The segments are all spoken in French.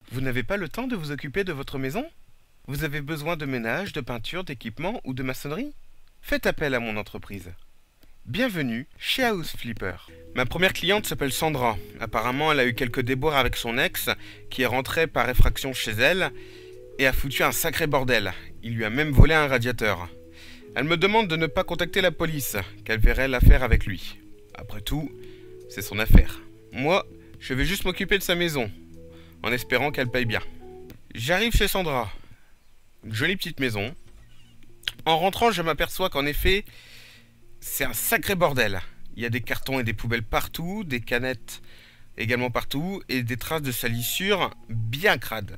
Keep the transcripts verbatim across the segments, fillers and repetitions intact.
Vous n'avez pas le temps de vous occuper de votre maison? Vous avez besoin de ménage, de peinture, d'équipement ou de maçonnerie? Faites appel à mon entreprise. Bienvenue chez House Flipper. Ma première cliente s'appelle Sandra. Apparemment, elle a eu quelques déboires avec son ex, qui est rentré par effraction chez elle et a foutu un sacré bordel. Il lui a même volé un radiateur. Elle me demande de ne pas contacter la police, qu'elle verrait l'affaire avec lui. Après tout, c'est son affaire. Moi, je vais juste m'occuper de sa maison, en espérant qu'elle paye bien. J'arrive chez Sandra. Une jolie petite maison. En rentrant, je m'aperçois qu'en effet, c'est un sacré bordel. Il y a des cartons et des poubelles partout, des canettes également partout, et des traces de salissure bien crades.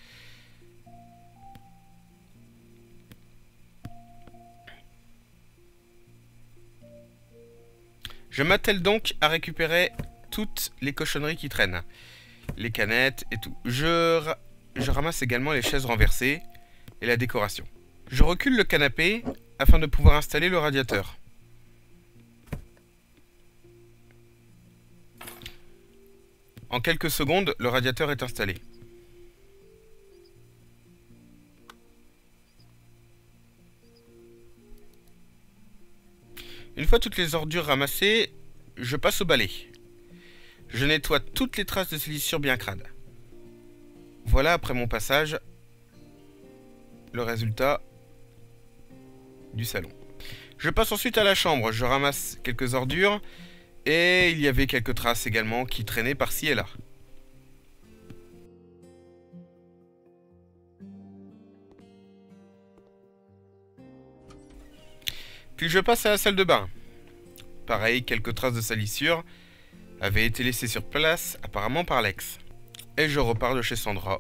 Je m'attelle donc à récupérer toutes les cochonneries qui traînent. Les canettes et tout. Je, ra je ramasse également les chaises renversées et la décoration. Je recule le canapé afin de pouvoir installer le radiateur. En quelques secondes, le radiateur est installé. Une fois toutes les ordures ramassées, je passe au balai. Je nettoie toutes les traces de salissure bien crades. Voilà, après mon passage, le résultat du salon. Je passe ensuite à la chambre. Je ramasse quelques ordures et il y avait quelques traces également qui traînaient par-ci et là. Puis je passe à la salle de bain. Pareil, quelques traces de salissure avaient été laissées sur place, apparemment par l'ex. Et je repars de chez Sandra.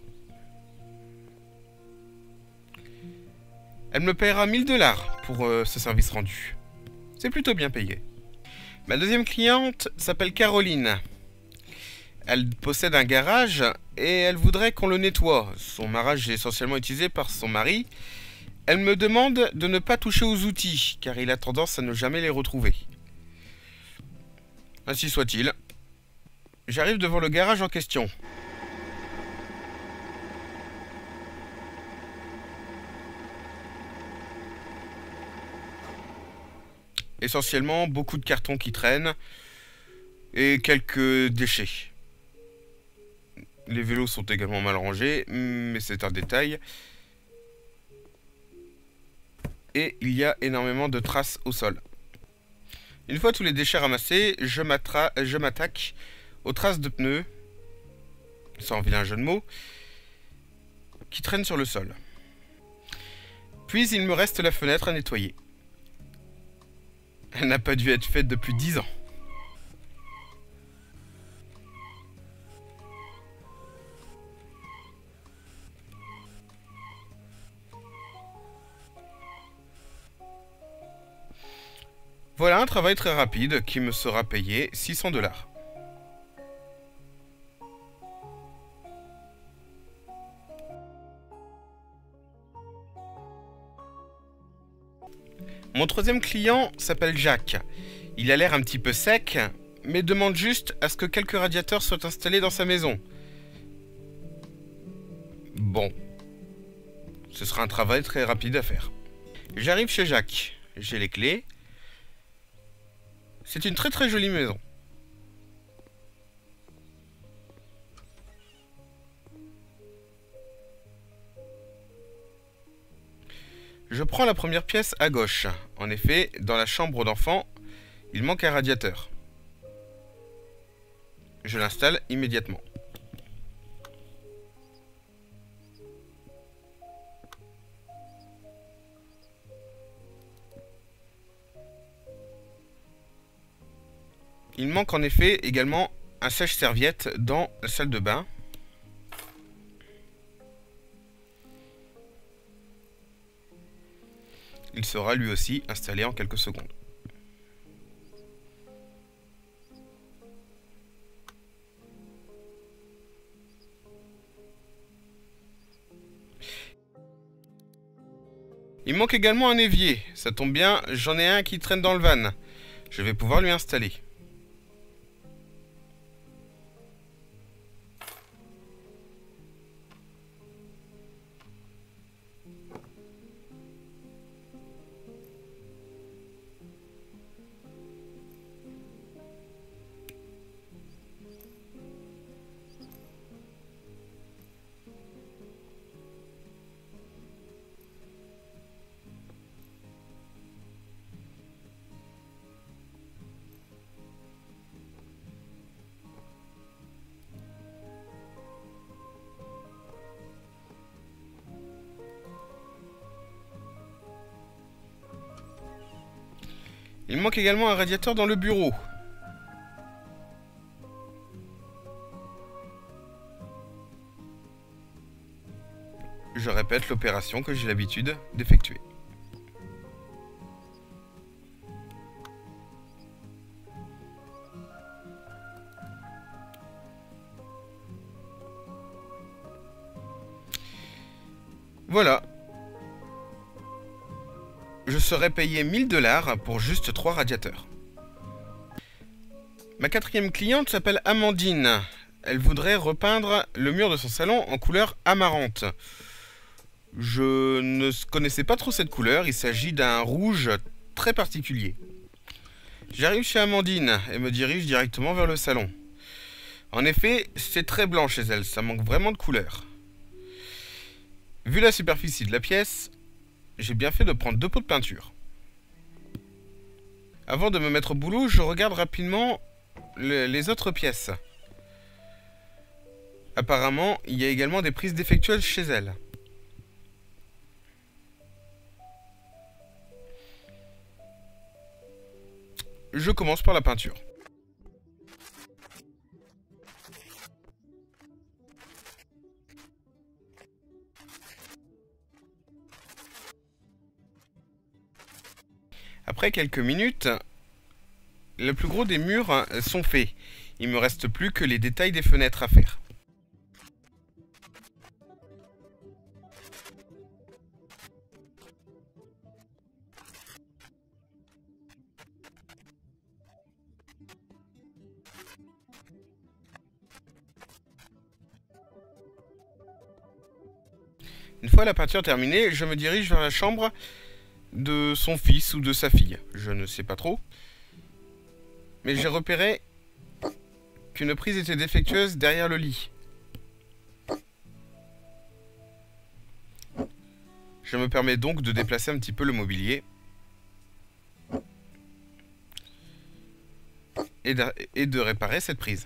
Elle me paiera mille dollars pour euh, ce service rendu. C'est plutôt bien payé. Ma deuxième cliente s'appelle Caroline. Elle possède un garage et elle voudrait qu'on le nettoie. Son garage est essentiellement utilisé par son mari. Elle me demande de ne pas toucher aux outils, car il a tendance à ne jamais les retrouver. Ainsi soit-il. J'arrive devant le garage en question. Essentiellement, beaucoup de cartons qui traînent et quelques déchets. Les vélos sont également mal rangés, mais c'est un détail. Et il y a énormément de traces au sol. Une fois tous les déchets ramassés, je m'attaque aux traces de pneus, sans vilain jeu de mots, qui traînent sur le sol. Puis il me reste la fenêtre à nettoyer. Elle n'a pas dû être faite depuis dix ans. Voilà un travail très rapide qui me sera payé six cents dollars. Mon troisième client s'appelle Jacques. Il a l'air un petit peu sec, mais demande juste à ce que quelques radiateurs soient installés dans sa maison. Bon, ce sera un travail très rapide à faire. J'arrive chez Jacques. J'ai les clés. C'est une très très jolie maison. Je prends la première pièce à gauche. En effet, dans la chambre d'enfant, il manque un radiateur. Je l'installe immédiatement. Il manque en effet également un sèche-serviette dans la salle de bain. Il sera lui aussi installé en quelques secondes. Il manque également un évier. Ça tombe bien, j'en ai un qui traîne dans le van. Je vais pouvoir lui installer. Il manque également un radiateur dans le bureau. Je répète l'opération que j'ai l'habitude d'effectuer. Voilà. Je serais payé mille dollars pour juste trois radiateurs. Ma quatrième cliente s'appelle Amandine. Elle voudrait repeindre le mur de son salon en couleur amarante. Je ne connaissais pas trop cette couleur, il s'agit d'un rouge très particulier. J'arrive chez Amandine et me dirige directement vers le salon. En effet, c'est très blanc chez elle, ça manque vraiment de couleur. Vu la superficie de la pièce, j'ai bien fait de prendre deux pots de peinture. Avant de me mettre au boulot, je regarde rapidement le, les autres pièces. Apparemment, il y a également des prises défectueuses chez elle. Je commence par la peinture. Après quelques minutes, le plus gros des murs sont faits. Il ne me reste plus que les détails des fenêtres à faire. Une fois la peinture terminée, je me dirige vers la chambre de son fils ou de sa fille. Je ne sais pas trop. Mais j'ai repéré qu'une prise était défectueuse derrière le lit. Je me permets donc de déplacer un petit peu le mobilier. Et de, et de réparer cette prise.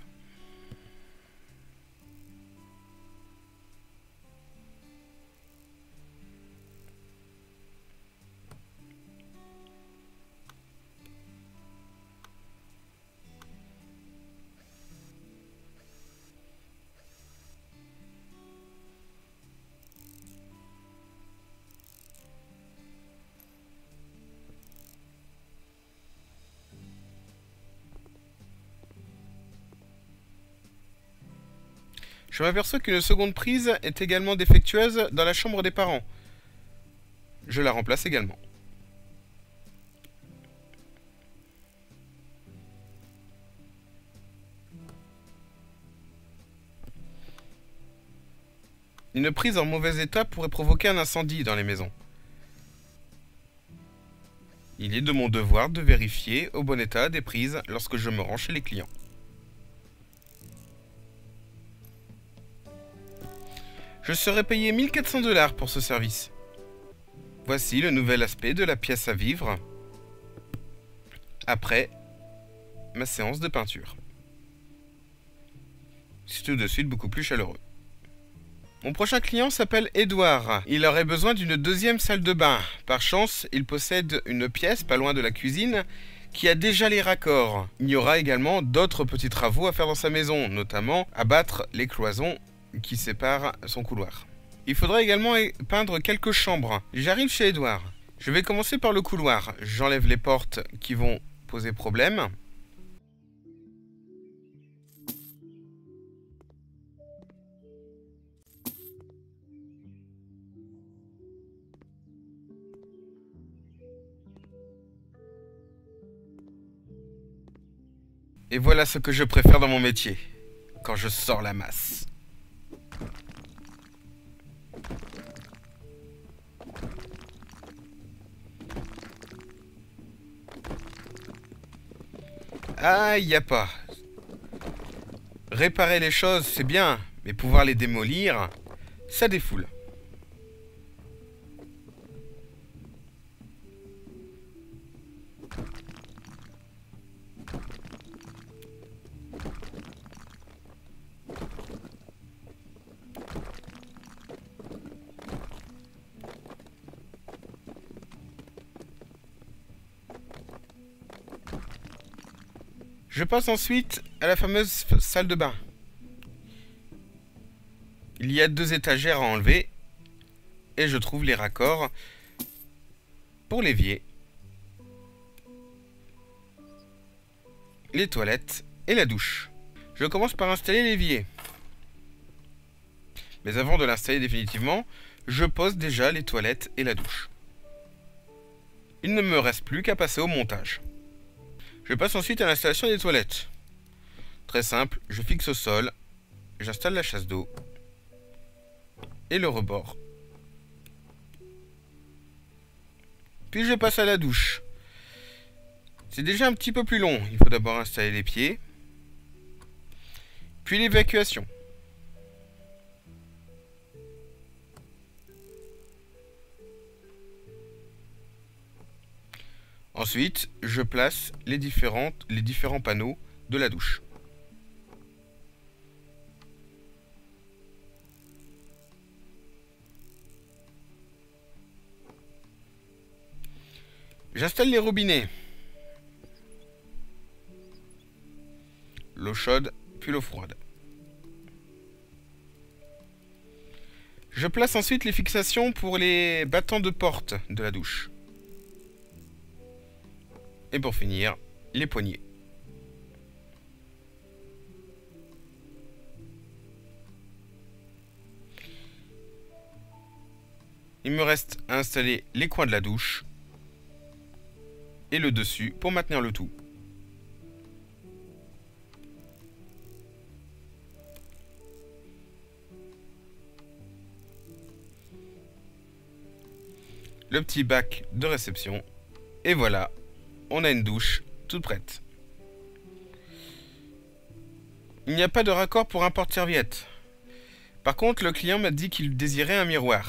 Je m'aperçois qu'une seconde prise est également défectueuse dans la chambre des parents. Je la remplace également. Une prise en mauvais état pourrait provoquer un incendie dans les maisons. Il est de mon devoir de vérifier au bon état des prises lorsque je me rends chez les clients. Je serai payé mille quatre cents dollars pour ce service. Voici le nouvel aspect de la pièce à vivre après ma séance de peinture. C'est tout de suite beaucoup plus chaleureux. Mon prochain client s'appelle Edouard. Il aurait besoin d'une deuxième salle de bain. Par chance, il possède une pièce pas loin de la cuisine qui a déjà les raccords. Il y aura également d'autres petits travaux à faire dans sa maison, notamment abattre les cloisons qui séparent son couloir. Il faudra également peindre quelques chambres. J'arrive chez Edouard. Je vais commencer par le couloir. J'enlève les portes qui vont poser problème. Et voilà ce que je préfère dans mon métier, quand je sors la masse. Ah, y a pas. Réparer les choses, c'est bien, mais pouvoir les démolir, ça défoule. Je passe ensuite à la fameuse salle de bain. Il y a deux étagères à enlever et je trouve les raccords pour l'évier, les toilettes et la douche. Je commence par installer l'évier. Mais avant de l'installer définitivement, je pose déjà les toilettes et la douche. Il ne me reste plus qu'à passer au montage. Je passe ensuite à l'installation des toilettes. Très simple, je fixe au sol, j'installe la chasse d'eau et le rebord. Puis je passe à la douche. C'est déjà un petit peu plus long. Il faut d'abord installer les pieds, puis l'évacuation. Ensuite, je place les, différentes, les différents panneaux de la douche. J'installe les robinets. L'eau chaude, puis l'eau froide. Je place ensuite les fixations pour les battants de porte de la douche. Et pour finir, les poignées. Il me reste à installer les coins de la douche et le dessus pour maintenir le tout. Le petit bac de réception. Et voilà, on a une douche toute prête. Il n'y a pas de raccord pour un porte-serviette. Par contre, le client m'a dit qu'il désirait un miroir.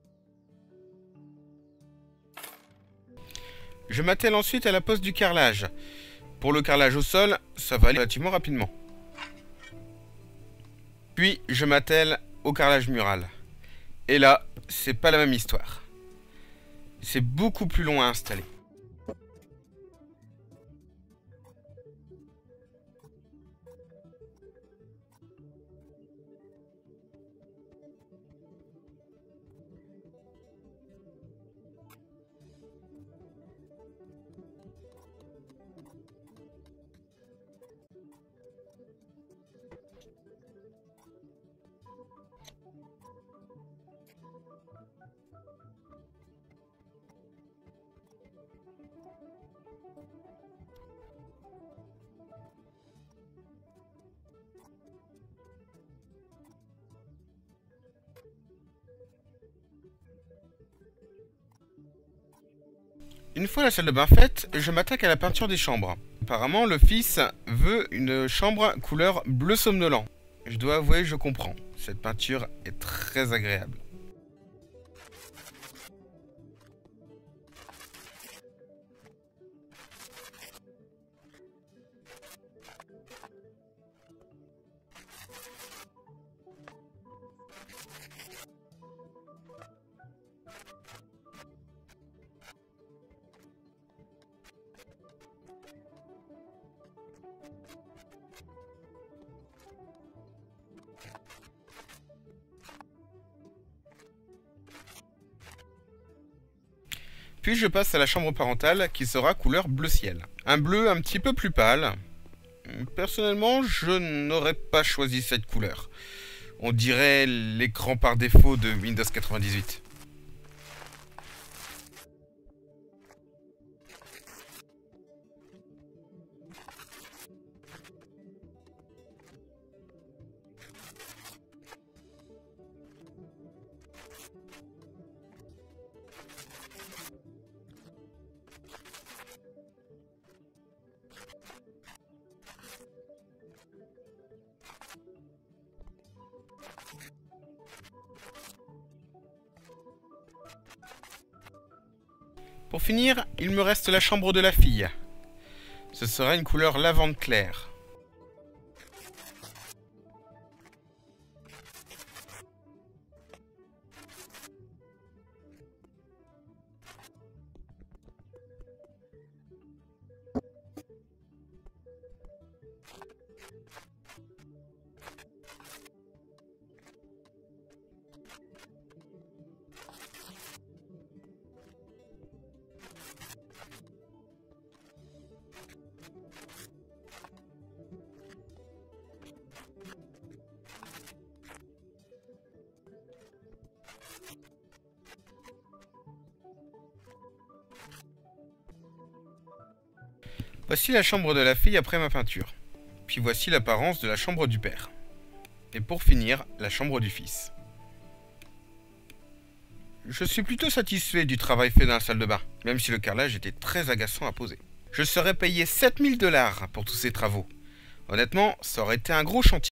Je m'attelle ensuite à la pose du carrelage. Pour le carrelage au sol, ça va aller relativement rapidement. Puis, je m'attelle au carrelage mural. Et là, c'est pas la même histoire. C'est beaucoup plus long à installer. Une fois la salle de bain faite, je m'attaque à la peinture des chambres. Apparemment, le fils veut une chambre couleur bleu somnolent. Je dois avouer, je comprends. Cette peinture est très agréable. Puis je passe à la chambre parentale qui sera couleur bleu ciel. Un bleu un petit peu plus pâle. Personnellement, je n'aurais pas choisi cette couleur. On dirait l'écran par défaut de Windows quatre-vingt-dix-huit. Pour finir, il me reste la chambre de la fille. Ce sera une couleur lavande claire. Voici la chambre de la fille après ma peinture. Puis voici l'apparence de la chambre du père. Et pour finir, la chambre du fils. Je suis plutôt satisfait du travail fait dans la salle de bain, même si le carrelage était très agaçant à poser. Je serais payé sept mille dollars pour tous ces travaux. Honnêtement, ça aurait été un gros chantier.